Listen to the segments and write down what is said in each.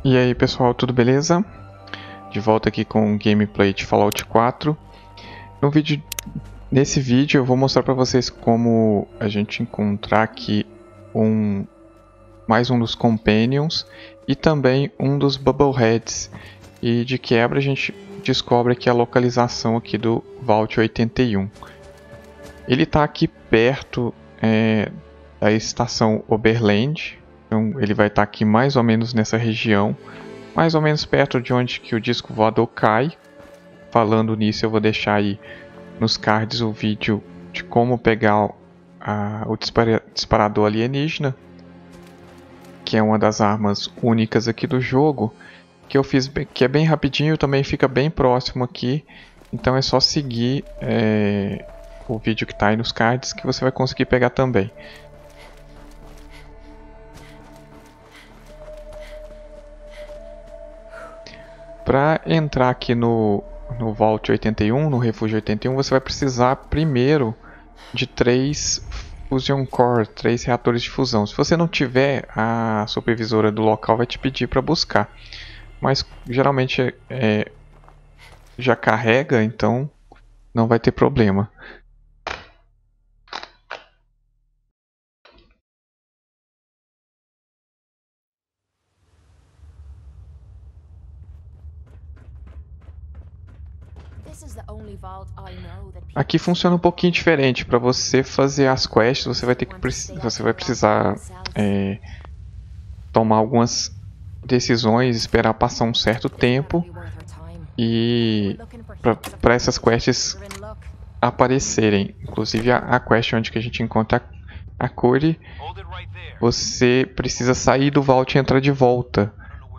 E aí pessoal, tudo beleza? De volta aqui com o gameplay de Fallout 4. Nesse vídeo eu vou mostrar para vocês como a gente encontrar aqui mais um dos Companions e também um dos Bubbleheads. E de quebra a gente descobre aqui a localização aqui do Vault 81. Ele está aqui perto da estação Oberland. Então ele vai estar aqui mais ou menos nessa região, mais ou menos perto de onde que o disco voador cai. Falando nisso, eu vou deixar aí nos cards o vídeo de como pegar o disparador alienígena, que é uma das armas únicas aqui do jogo, que eu fiz, que é bem rapidinho, também fica bem próximo aqui. Então é só seguir o vídeo que está aí nos cards que você vai conseguir pegar também. Para entrar aqui no Vault 81, no Refúgio 81, você vai precisar primeiro de 3 Fusion Core, 3 reatores de fusão. Se você não tiver, a supervisora do local vai te pedir para buscar. Mas geralmente já carrega, então não vai ter problema. Aqui funciona um pouquinho diferente. Para você fazer as quests, você vai precisar tomar algumas decisões, esperar passar um certo tempo e para essas quests aparecerem. Inclusive a quest onde que a gente encontra a Cody, você precisa sair do Vault e entrar de volta.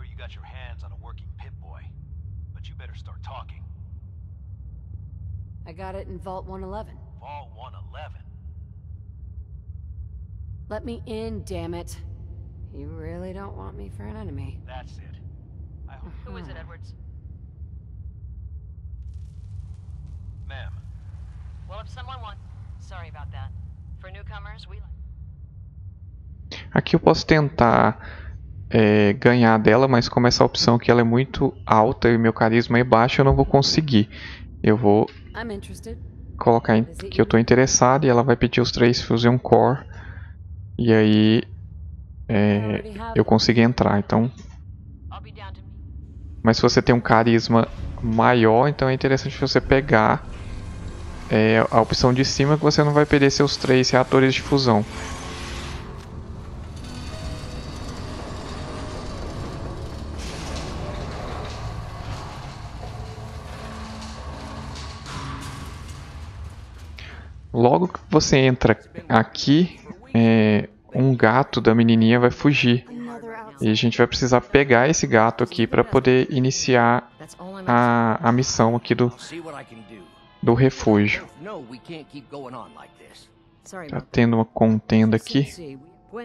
I got it in Vault 111. Vault 111? Let me in, damn it. You really don't want me for an enemy. That's it. I hope. Who is it, Edwards? Ma'am. Well, if someone wants... Sorry about that. For newcomers, we like... Aqui eu posso tentar ganhar dela, mas como essa opção aqui ela é muito alta e meu carisma é baixo, eu não vou conseguir. Eu vou colocar que eu estou interessado e ela vai pedir os 3 Fusion Core. E aí eu consigo entrar. Então, mas se você tem um carisma maior, então é interessante você pegar a opção de cima, que você não vai perder seus 3 reatores de fusão. Logo que você entra aqui, um gato da menininha vai fugir. E a gente vai precisar pegar esse gato aqui para poder iniciar a missão aqui do refúgio. Tá tendo uma contenda aqui.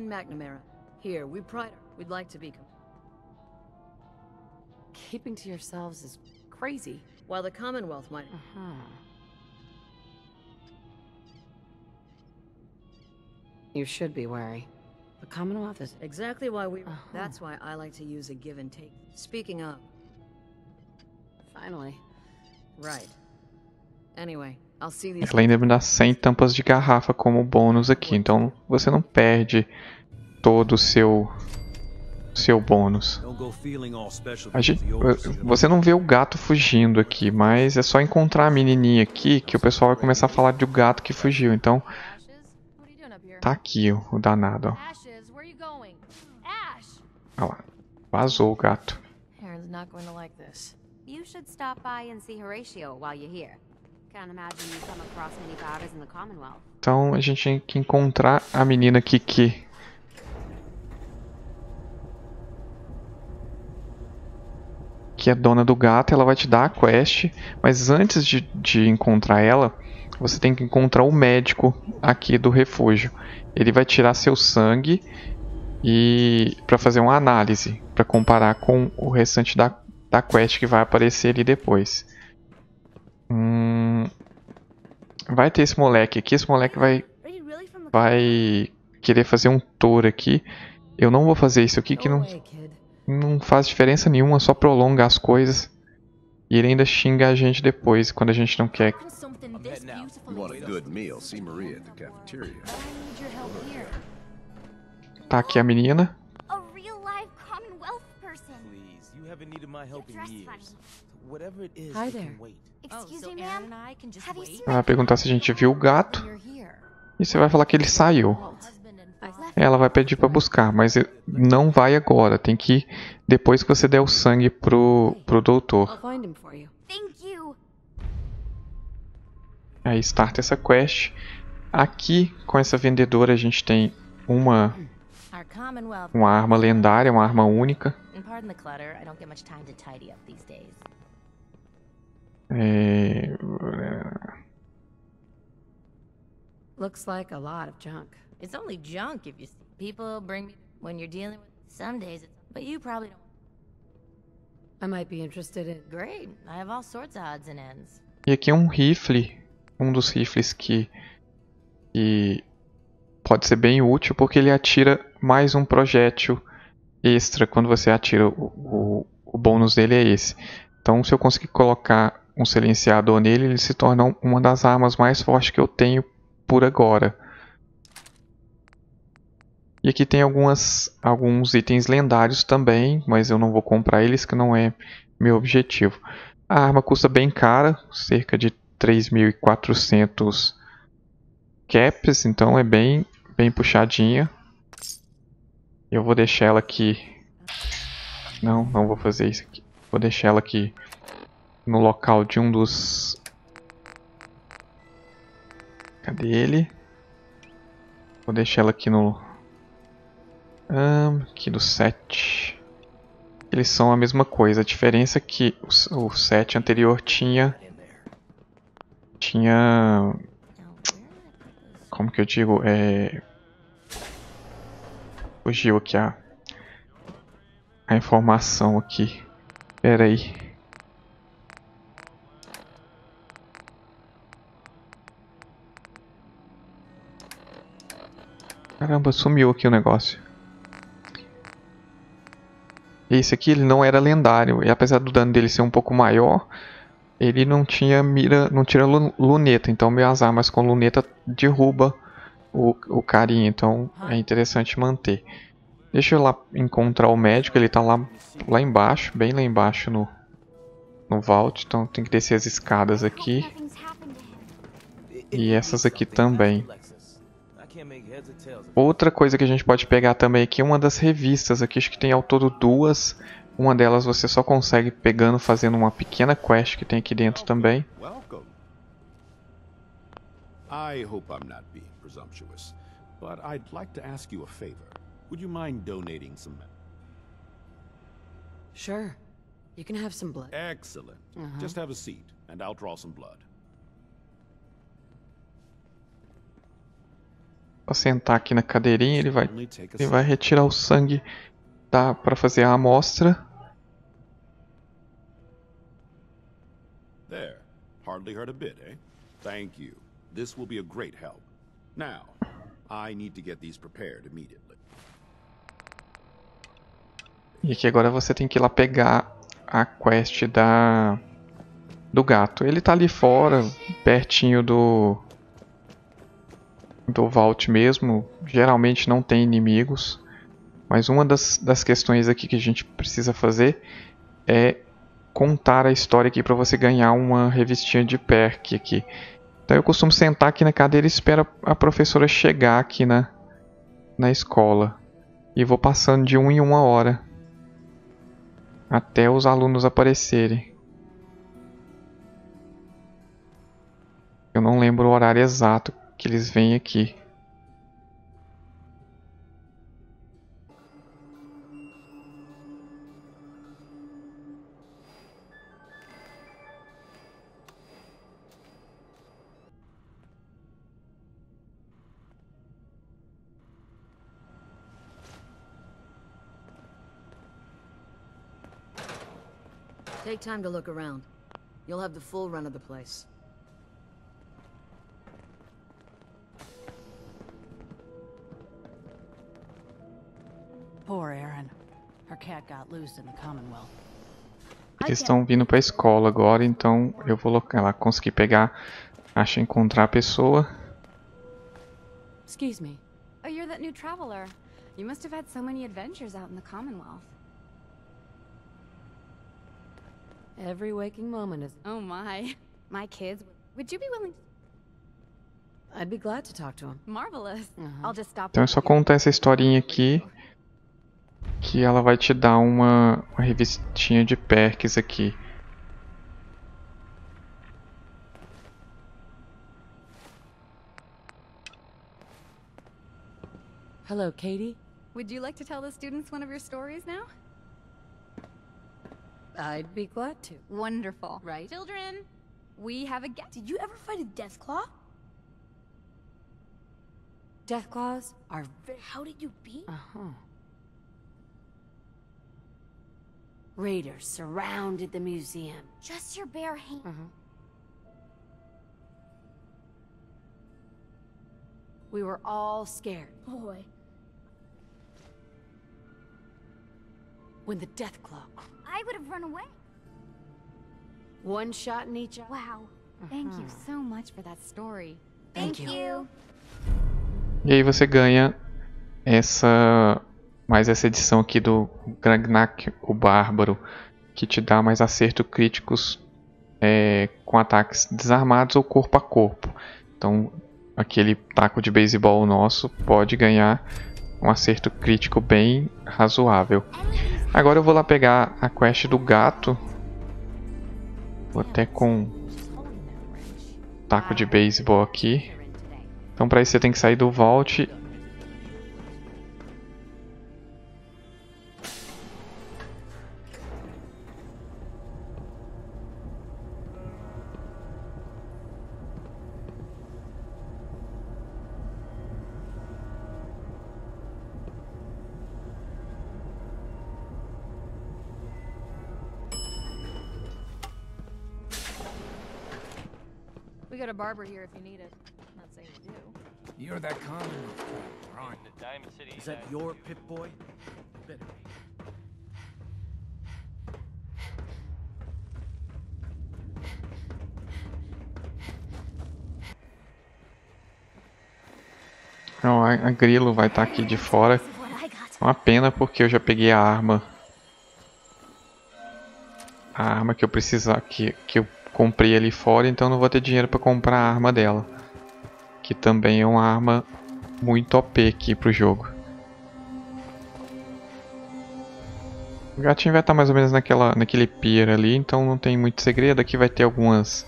Keeping to yourselves is crazy, while the Commonwealth might... You should be wary. The Commonwealth is exactly why we... That's why I like to use a give and take. Speaking of... Finally. Right. Anyway, I'll see these... Ela ainda me dá 100 tampas de garrafa como bônus aqui, então você não perde todo o seu bônus. Você não vê o gato fugindo aqui, mas é só encontrar a menininha aqui que o pessoal vai começar a falar do gato que fugiu. Então tá aqui o danado, ó. Olha lá, vazou o gato. Então a gente tem que encontrar a menina Kiki. Que é dona do gato, ela vai te dar a quest, mas antes de encontrar ela, você tem que encontrar o médico aqui do refúgio. Ele vai tirar seu sangue e para fazer uma análise, para comparar com o restante da quest que vai aparecer ali depois. Vai ter esse moleque aqui, esse moleque vai querer fazer um tour aqui. Eu não vou fazer isso aqui que não... não faz diferença nenhuma, só prolonga as coisas. E ele ainda xinga a gente depois, quando a gente não quer. Something this beautiful. You want a good meal? See Maria at the cafeteria. I need your help here. Tá aqui a menina. A real live Commonwealth person. Please, you haven't needed my help in dress years. funny. Whatever it is, Hi it there. can wait. Excuse so me, Aaron ma'am. and I can just Have you wait. seen Ela vai perguntar se a gente viu o gato. You're here. E você vai falar que ele saiu. Husband and father. Ela vai pedir pra buscar, mas não vai agora. Tem que ir depois que você der o sangue pro doutor. I'll find him for you. Thank you. Aí starta essa quest. Aqui, com essa vendedora, a gente tem Our Commonwealth. uma arma lendária, uma arma única. And pardon the clutter, I don't get much time to tidy up these days. Looks like a lot of junk. It's only junk if you see. People bring me when you're dealing with. Some days it's. But you probably don't. I might be interested in. Great. I have all sorts of odds and ends. E aqui é um rifle, um dos rifles que pode ser bem útil porque ele atira mais um projétil extra quando você atira. O bônus dele é esse. Então, se eu conseguir colocar um silenciador nele, ele se torna uma das armas mais fortes que eu tenho por agora. E aqui tem alguns itens lendários também, mas eu não vou comprar eles, que não é meu objetivo. A arma custa bem cara, cerca de 3.400 caps, então é bem puxadinha. Eu vou deixar ela aqui. Não vou fazer isso aqui. Vou deixar ela aqui no local de um dos. Cadê ele? Vou deixar ela aqui no. Aqui do 7. Eles são a mesma coisa. A diferença é que o 7 anterior tinha. Como que eu digo? Fugiu aqui a informação aqui. Pera aí. Caramba, sumiu aqui o negócio. Esse aqui ele não era lendário. E apesar do dano dele ser um pouco maior, ele não tinha mira, não tira luneta. Então minhas armas com luneta derruba o carinha. Então é interessante manter. Deixa eu lá encontrar o médico. Ele tá lá embaixo, bem lá embaixo no vault. Então tem que descer as escadas aqui. Nothing's happened to him. E essas aqui também. Lexus. I can't make heads or tails of it. Outra coisa que a gente pode pegar também aqui é uma das revistas. Aqui acho que tem ao todo duas. Uma delas você só consegue pegando, fazendo uma pequena quest que tem aqui dentro também. Welcome. I hope I'm not being presumptuous, but I'd like to ask you a favor. Would you mind donating some? Sure. You can have some blood. Excellent. Just have a seat, and I'll draw some blood. Só sentar aqui na cadeirinha, ele vai Only take a Ele vai retirar o sangue para fazer a amostra. There. Hardly hurt a bit, eh? Thank you. This will be a great help. Now, I need to get these prepared immediately. E aqui agora você tem que ir lá pegar a quest do gato. Ele tá ali fora, pertinho do vault mesmo. Geralmente não tem inimigos. Mas uma das questões aqui que a gente precisa fazer é contar a história aqui para você ganhar uma revistinha de perk aqui. Então eu costumo sentar aqui na cadeira e espero a professora chegar aqui na escola. E vou passando de 1 em 1 hora. Até os alunos aparecerem. Eu não lembro o horário exato que eles vêm aqui. Take time to look around. You'll have the full run of the place. Poor Aaron. Her cat got loose in the Commonwealth. Eles estão vindo pra escola agora, então eu vou lá conseguir pegar, encontrar a pessoa. Excuse me. Oh, you're that new traveler. You must have had so many adventures out in the Commonwealth. Every waking moment is... Oh my. My kids. Would you be willing to... I'd be glad to talk to him. Marvelous. I'll just stop. Então é só contar essa historinha aqui, que ela vai te dar uma revistinha de perks aqui. Hello, Katie. Would you like to tell the students one of your stories now? I'd be glad to. Wonderful. Right? Children, we have a guest. Did you ever fight a Deathclaw? Deathclaws are very... How did you beat? Uh-huh. Raiders surrounded the museum. Just your bare hand. We were all scared. Boy. When the Deathclaw, I would have run away. one shot in each eye. Wow. Thank you so much for that story. Thank you. E aí você ganha mais essa edição aqui do Gragnak, o Bárbaro, que te dá mais acerto críticos com ataques desarmados ou corpo a corpo. Então aquele taco de beisebol nosso pode ganhar um acerto crítico bem razoável. Agora eu vou lá pegar a quest do gato. Vou até com taco de beisebol aqui. Então para isso você tem que sair do Vault. We got a barber here if you need it. Not saying you do. You're that Commonwealth traveler, aren't The Diamond City. you? Is that your Pip-Boy? Bet. Então, a Grilo vai estar aqui de fora. Uma pena porque eu já peguei a arma. A arma que eu precisava, que eu comprei ali fora, então não vou ter dinheiro para comprar a arma dela. Que também é uma arma muito OP aqui pro jogo. O gatinho vai estar mais ou menos naquele pier ali, então não tem muito segredo. Aqui vai ter uns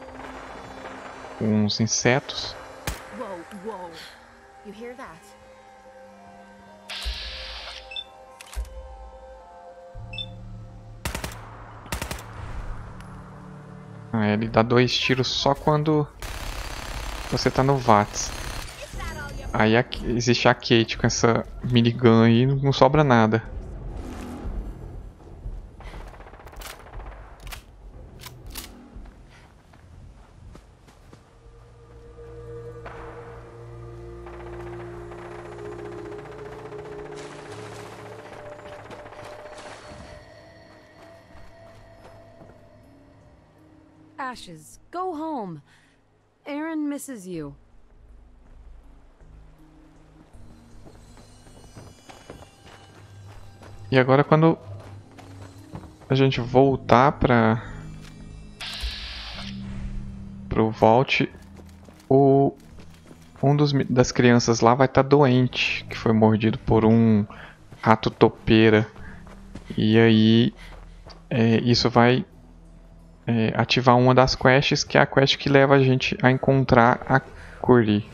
insetos. Whoa, whoa. You hear that? Ele dá 2 tiros só quando você tá no VATS. Aí existe a Kate com essa minigun aí, não sobra nada. Ashes, go home. Aaron misses you. E agora quando a gente voltar pro Vault, das crianças lá vai estar doente, que foi mordido por um rato topeira. E aí isso vai ativar uma das quests, que é a quest que leva a gente a encontrar a Curly.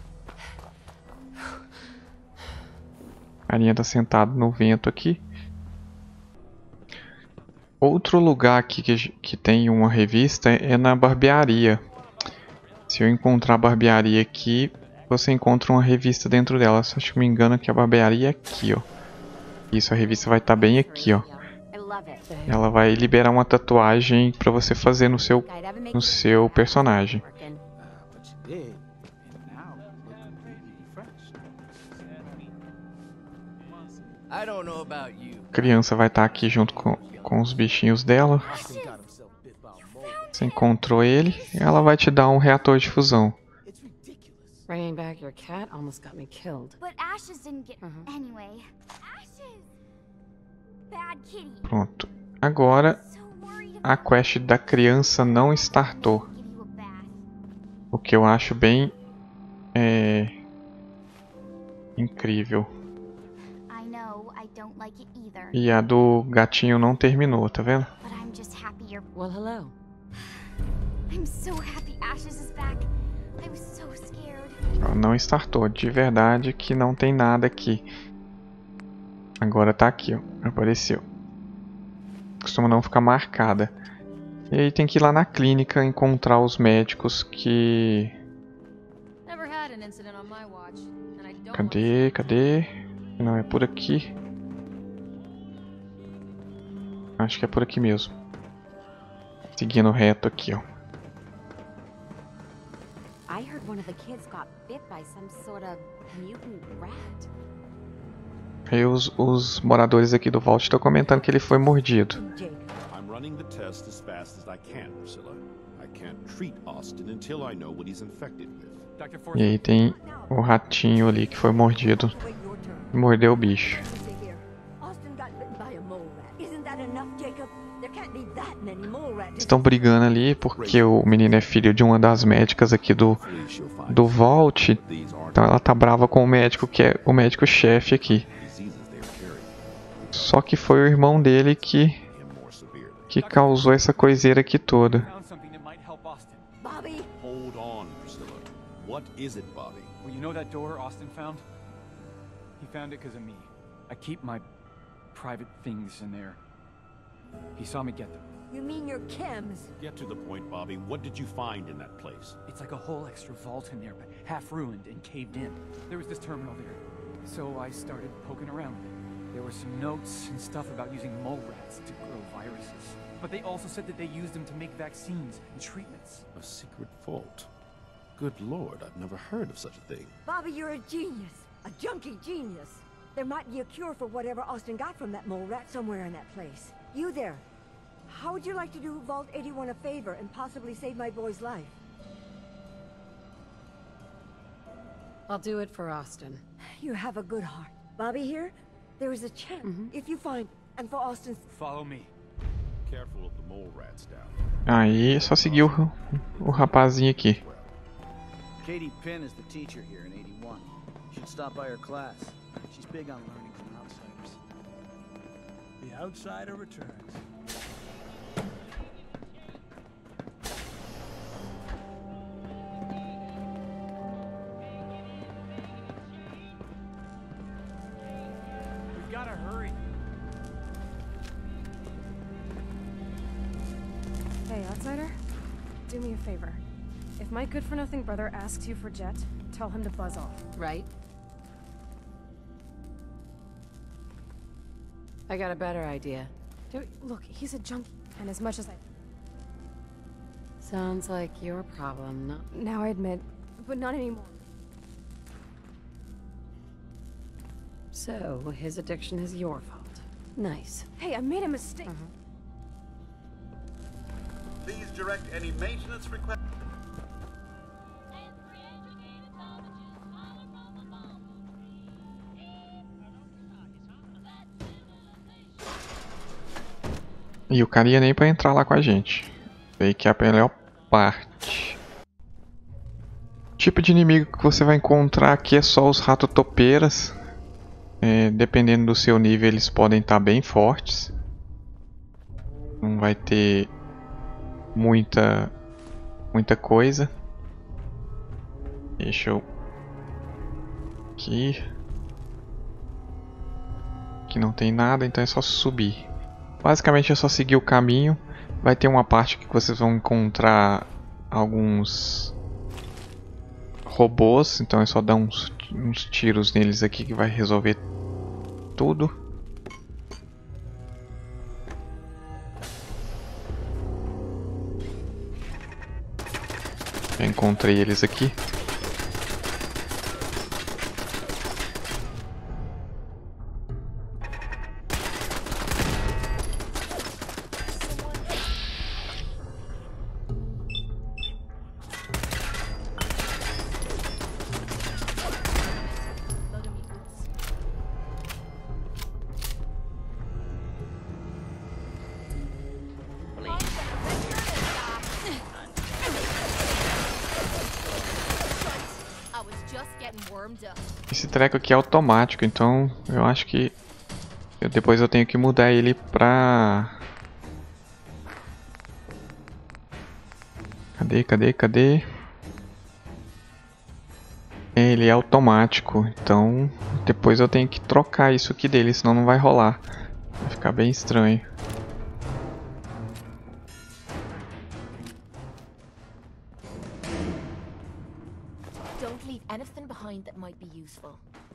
A carinha tá sentado no vento aqui. Outro lugar aqui que tem uma revista é na barbearia. Se eu encontrar a barbearia aqui, você encontra uma revista dentro dela. Se eu não me engano que a barbearia é aqui, ó. Isso, a revista vai estar bem aqui, ó. Ela vai liberar uma tatuagem pra você fazer no seu personagem. But you did, and now you look completely refreshed. I don't know about you. A criança vai estar aqui junto com os bichinhos dela. Austin got himself bit by a mole. Você encontrou ele, ela vai te dar um reator de fusão. It's ridiculous. Bringing back your cat almost got me killed. But Ashes didn't get anyway. Ashes! Bad kitty. Pronto. Agora So worried a about quest da criança não startou. give you a bath. O que eu acho bem incrível. I know I don't like it either. E a do gatinho não terminou, tá vendo? But I'm just happy you're. Well, hello. I'm so happy Ashes is back. I was so scared. Ela não startou, de verdade que não tem nada aqui. Agora tá aqui, ó. Apareceu. Costuma não ficar marcada. E aí tem que ir lá na clínica encontrar os médicos que... Never had an incident on my watch, and I don't Cadê? Cadê? Não, é por aqui. Acho que é por aqui mesmo. Seguindo reto aqui, ó. I heard one of the kids got bit by some sort of mutant rat. Aí os moradores aqui do Vault estão comentando que ele foi mordido. I'm running the test as fast as I can, Priscilla. I can't treat Austin until I know what he's infected with. E aí tem o ratinho ali que foi mordido. Mordeu o bicho. Estão brigando ali porque o menino é filho de uma das médicas aqui do Vault. Então ela tá brava com o médico, que é o médico-chefe aqui. Só que foi o irmão dele que causou essa coiseira aqui toda. Bobby! Hold on, Priscilla. What is it, Bobby? Well, you know that door Austin found? He found it because of me. I keep my private things in there. He saw me get them. You mean your chems? Get to the point, Bobby. What did you find in that place? It's like a whole extra vault in there, but half ruined and caved in. There was this terminal there, so I started poking around. There were some notes and stuff about using mole rats to grow viruses. But they also said that they used them to make vaccines and treatments. A secret vault. Good Lord, I've never heard of such a thing. Bobby, you're a genius. A junkie genius. There might be a cure for whatever Austin got from that mole rat somewhere in that place. You there. How would you like to do Vault 81 a favor and possibly save my boy's life? I'll do it for Austin. You have a good heart. Bobby here, there is a chance if you find, and for Austin's... Follow me. Careful of the mole rats down. Aí é só seguir o rapazinho aqui. Katie Penn is the teacher here in 81. You should stop by her class. She's big on learning from outsiders. The outsider returns. We've got to hurry. Hey, outsider. Do me a favor. If my good-for-nothing brother asks you for Jet, tell him to buzz off. Right? I got a better idea. Dude, look, he's a junkie, and as much as I... Sounds like your problem, not... Now I admit, but not anymore. So, his addiction is your fault. Nice. Hey, I made a mistake. Please direct any maintenance request. E o cara ia nem pra entrar lá com a gente. Aí que é a melhor parte. O tipo de inimigo que você vai encontrar aqui é só os rato-topeiras. Dependendo do seu nível, eles podem estar bem fortes. Não vai ter muita coisa. Deixa eu... Aqui não tem nada, então é só subir. Basicamente é só seguir o caminho. Vai ter uma parte que vocês vão encontrar alguns robôs, então é só dar uns tiros neles aqui que vai resolver tudo. Já encontrei eles aqui. Esse treco aqui é automático, então eu acho que depois eu tenho que mudar ele pra... Cadê? Ele é automático, então depois eu tenho que trocar isso aqui dele, senão não vai rolar. Vai ficar bem estranho. Don't leave anything behind that might be useful.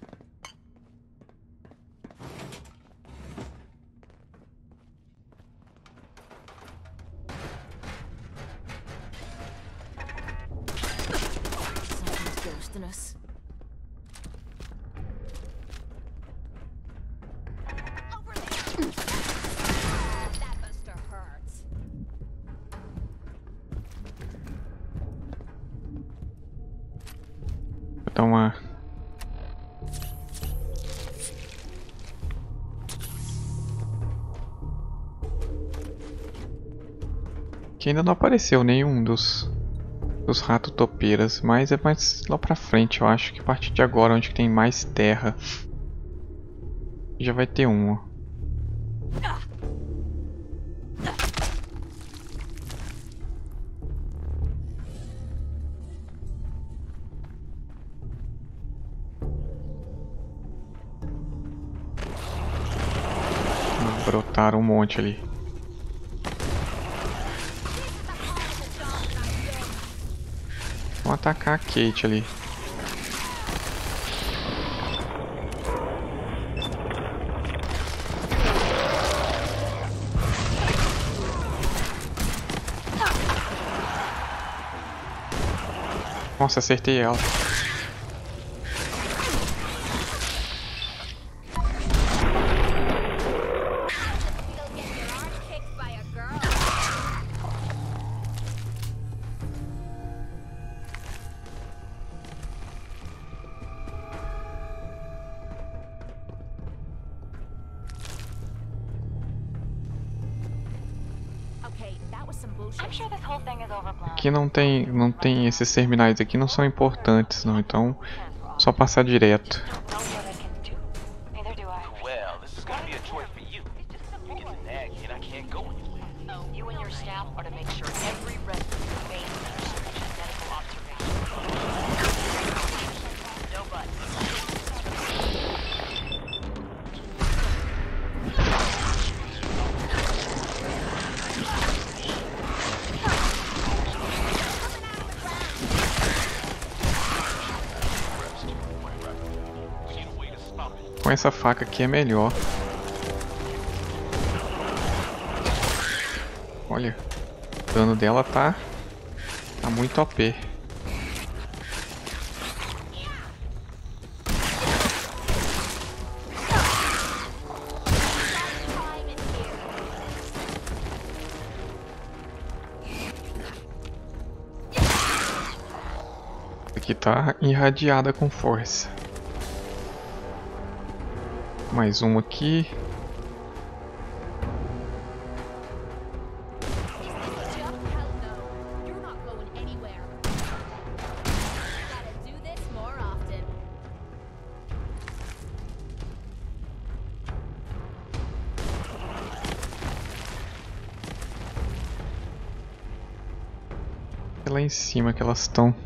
Something's ghosting us. That buster hurts. Vou dar uma... Aqui ainda não apareceu nenhum dos ratos topeiras, mas é mais lá pra frente, eu acho que a partir de agora, onde tem mais terra, já vai ter um, ó. Brotaram um monte ali. Vamos atacar a Kate ali. Nossa, acertei ela. Aqui não tem esses terminais aqui, não são importantes não, então só passar direto. Well, this is gonna be a chore for you. You get to nag me and I can't go anywhere. You and your staff are to make sure every resident remains under stringent medical observation. No buts. Com essa faca aqui é melhor. Olha, o dano dela tá muito OP. Aqui tá irradiada com força. Mais um aqui. É lá em cima que elas estão.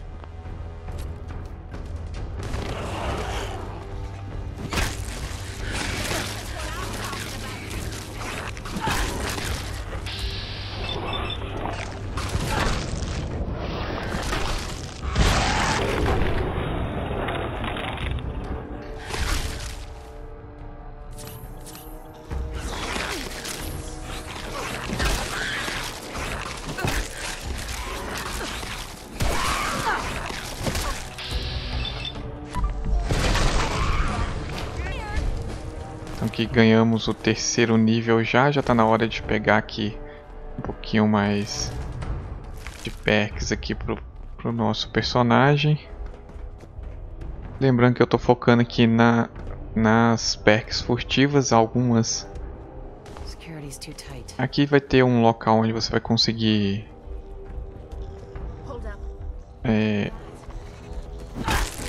Aqui ganhamos o terceiro nível já tá na hora de pegar aqui um pouquinho mais de perks aqui pro nosso personagem. Lembrando que eu tô focando aqui nas perks furtivas, algumas. Aqui vai ter um local onde você vai conseguir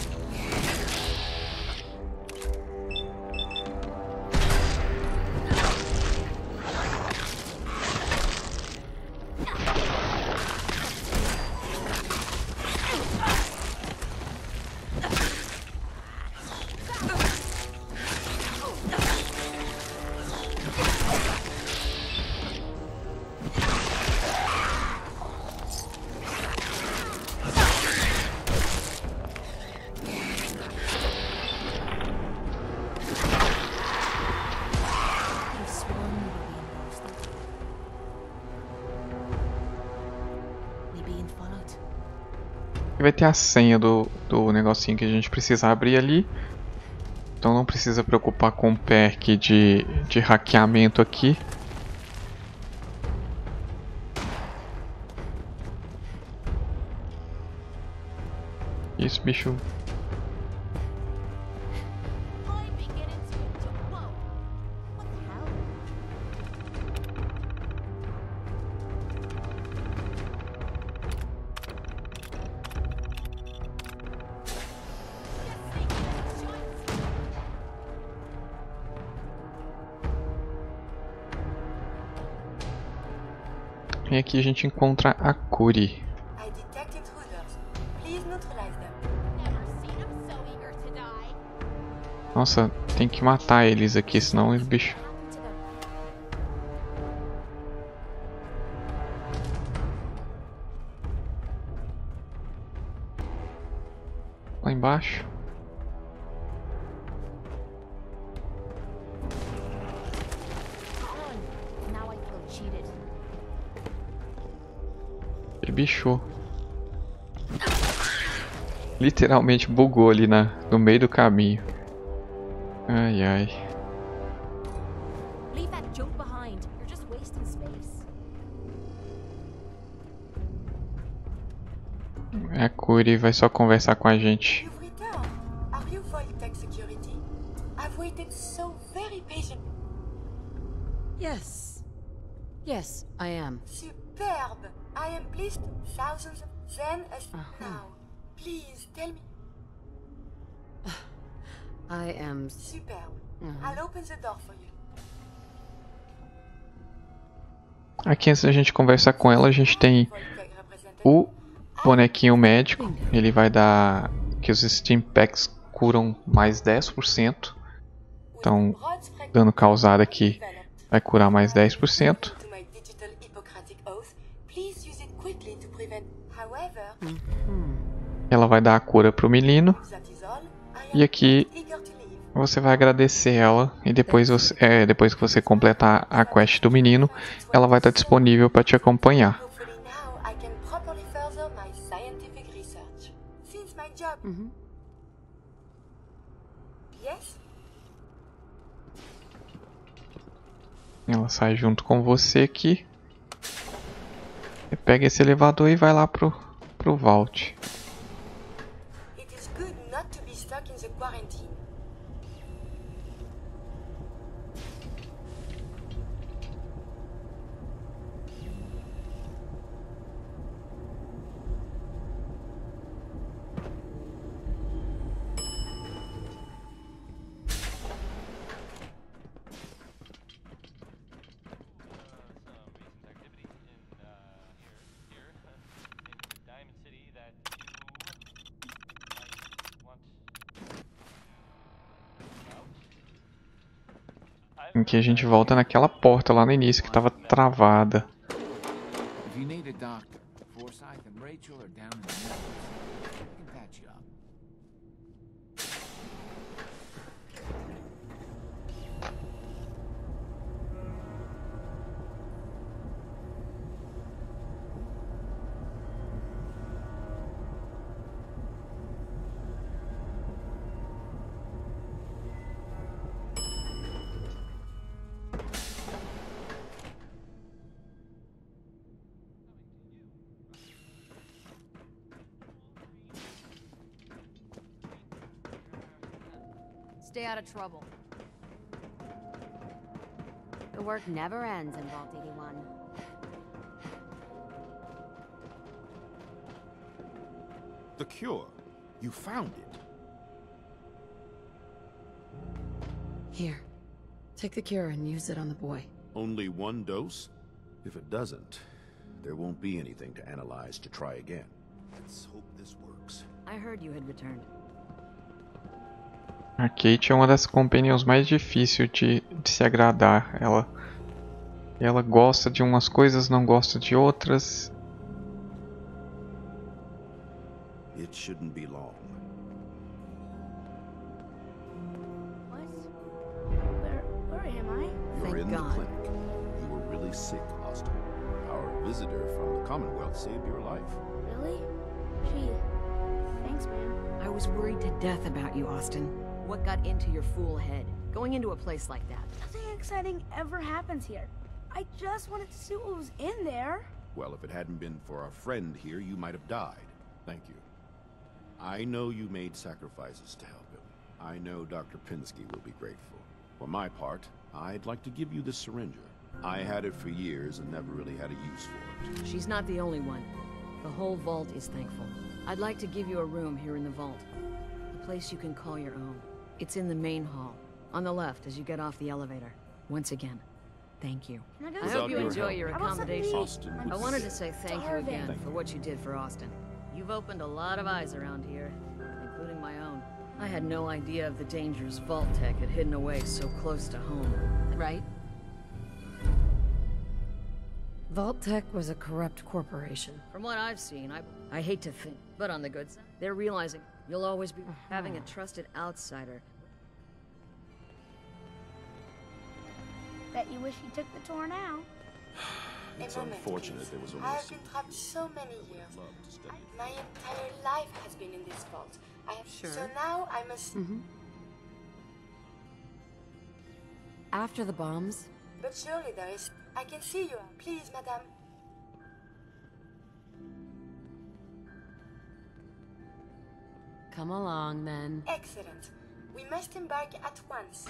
E vai ter a senha do negocinho que a gente precisa abrir ali. Então não precisa preocupar com o perk de hackeamento aqui. Isso, bicho. E aqui a gente encontra a Curi. Nossa, tem que matar eles aqui, senão os bichos... Lá embaixo. Ele bichou. Literalmente bugou ali no meio do caminho. Ai ai. A Curi vai só conversar com a gente. Yes. Yes, I am. Superb. I am pleased. Thousands of then as now. Please tell me. I am. Superb. I'll open the door for you. Aqui antes da gente conversar com ela, a gente tem o bonequinho médico. Ele vai dar que os Steam Packs curam mais 10%. Então, dano causado aqui vai curar mais 10%. Ela vai dar a cura pro menino. E aqui você vai agradecer ela. E depois que você completar a quest do menino, ela vai estar disponível para te acompanhar. Ela sai junto com você aqui. E pega esse elevador e vai lá pro Vault. Em que a gente volta naquela porta lá no início que estava travada. Stay out of trouble. The work never ends in Vault 81. The cure. You found it. Here. Take the cure and use it on the boy. Only one dose? If it doesn't, there won't be anything to analyze to try again. Let's hope this works. I heard you had returned. A Kate é uma das companions mais difíceis de se agradar. Ela gosta de umas coisas, não gosta de outras. It shouldn't be long. What? Where am I? You're in the clinic. You were really sick, Austin. Our visitor from the Commonwealth saved your life. Really? was worried to death about you, Austin. What got into your fool head? Going into a place like that. Nothing exciting ever happens here. I just wanted to see what was in there. Well, if it hadn't been for our friend here, you might have died. Thank you. I know you made sacrifices to help him. I know Dr. Pinsky will be grateful. For my part, I'd like to give you this syringer. I had it for years and never really had a use for it. She's not the only one. The whole vault is thankful. I'd like to give you a room here in the vault. A place you can call your own. It's in the main hall. On the left as you get off the elevator. Once again, thank you. I hope you enjoy your accommodations. I wanted to say thank you again for what you did for Austin. You've opened a lot of eyes around here, including my own. I had no idea of the dangers Vault-Tec had hidden away so close to home. Right? Vault-Tec was a corrupt corporation. From what I've seen, I hate to think, but on the good side, they're realizing you'll always be having a trusted outsider. Bet you wish you took the tour now. It's unfortunate there was only I have been trapped so many years. My entire life has been in this vault. So now I must... After the bombs? But surely there is... I can see you. Please, madame. Come along, then. Excellent. We must embark at once.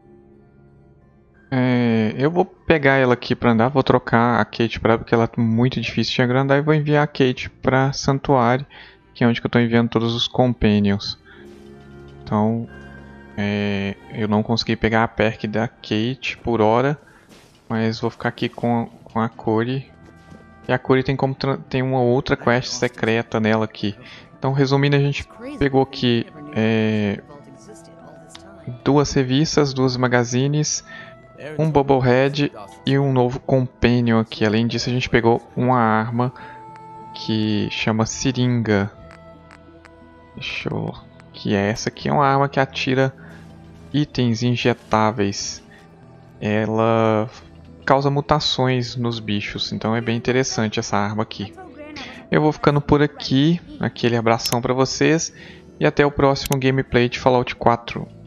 Eu vou pegar ela aqui pra andar, vou trocar a Kate pra ela porque ela é muito difícil de agrandar e vou enviar a Kate pra Santuário, que é onde que eu tô enviando todos os Companions. Então, eu não consegui pegar a perk da Kate por hora, mas vou ficar aqui com a Cori. E a Cori tem uma outra quest secreta nela aqui. Então, resumindo, a gente pegou aqui 2 revistas, 2 magazines, um Bubblehead e um novo Companion aqui. Além disso, a gente pegou uma arma que chama Seringa. Que é essa aqui, é uma arma que atira itens injetáveis. Ela causa mutações nos bichos, então é bem interessante essa arma aqui. Eu vou ficando por aqui, aquele abração pra vocês e até o próximo gameplay de Fallout 4.